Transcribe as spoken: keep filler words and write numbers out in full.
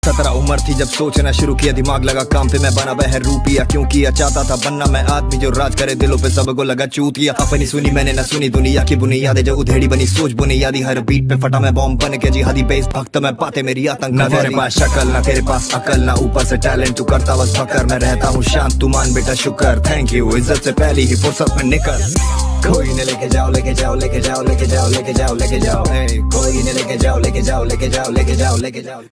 सत्रह उम्र थी जब सोचना शुरू किया, दिमाग लगा काम पे, मैं बना बहर रूपिया। क्यों किया चाहता था बनना मैं आदमी जो राज करे दिलों पे, सबको लगा चूतिया। अपनी सुनी मैंने ना सुनी दुनिया की बुनियादें, जो उधेड़ी बनी सोच बुनियादी। हर बीट पे फटा मैं बॉम्ब बन के जिहादी, बेस भक्त मैं पाते मेरी आतंक। ना तेरे पास शक्ल ना तेरे पास अकल, ना ऊपर से टैलेंट, तू करता बस फकर। मैं रहता हूँ शांत, तू मान बेटा शुक्र। थैंक यू इज्जत से पहली ही फुर्सत में निकल। कोई ने लेके जाओ लेके जाओ लेके जाओ लेके जाओ लेके जाओ लेके जाओ, कोई ने लेके जाओ लेके जाओ लेके जाओ लेके जाओ लेके जाओ।